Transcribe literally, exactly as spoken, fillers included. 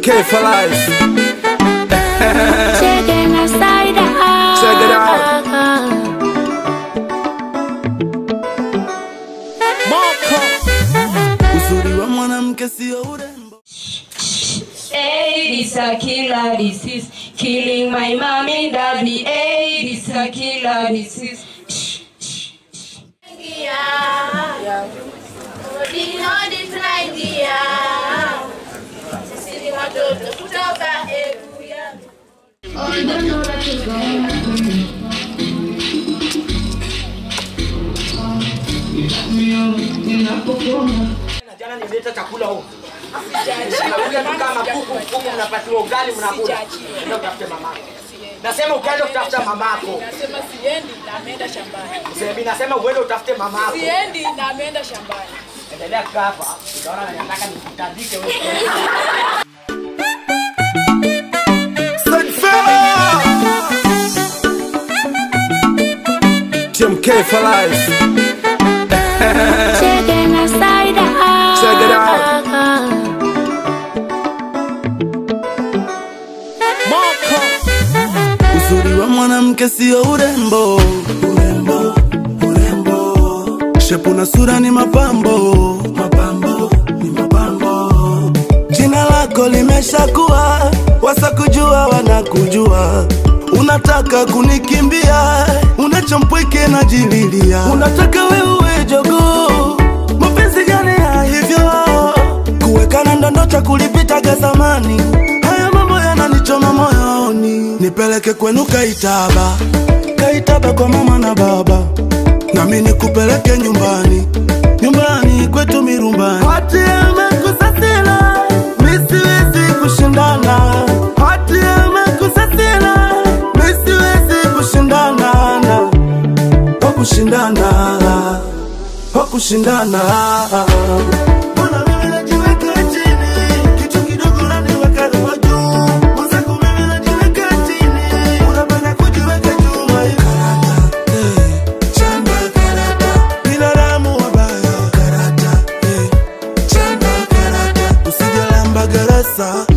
K for life. Checking the side out. Check it out. Uzuri wa mwanamke sio urembo. Hey, this a killer, this is killing my mommy and daddy. Hey, this a killer, this is. Yeah. Rudi hodi tunaingia. Sisi ni watoto kutoka Ebuyalu. I don't know that you're going. Jana nileta chakula huko. Unakuja tu kama kuku, kuku mnapatiwa ugali mnakula. Ndio utafute mamako. Nasema ukaenda kutafuta mamako. Nasema siendi na ameenda shambani. Mimi nasema uende utafute mamako. Siendi na ameenda shambani. Endelea kukaa hapa. Unaona nataka nikutandike wewe. K for life. Checking the side out. Check it out. Uzuri wa mwanamke sio urembo. Urembo, urembo. Shepu na sura ni mapambo. Mapambo, ni mapambo. Jina lako limeshakuwa, wasakujua wanakujua. Unataka kunikimbia, unachompweke na jililia. Unataka wewe jogoo, mapenzi gani ya hivyo? Kuwekana ndondo cha kulipitaga zamani. Haya mambo yananichoma moyoni. Nipeleke kwenu Kaitaba, Kaitaba kwa mama na baba. Na mimi nikupeleke nyumbani, nyumbani kwetu Mirumbani. Hati amekusasila, mimi siwezi kushindana. Hati amekusasila, mimi siwezi kushindana. Kushindana, kushindana. Mbona mimi najiweka chini, kitu kidogo naniweka juu. Mwanangu mimi najiweka chini, unapenda kujiweka juu. Karata, eh, chanda karata, binadamu wabaya. Karata, eh, chanda karata, usijalamba garasa.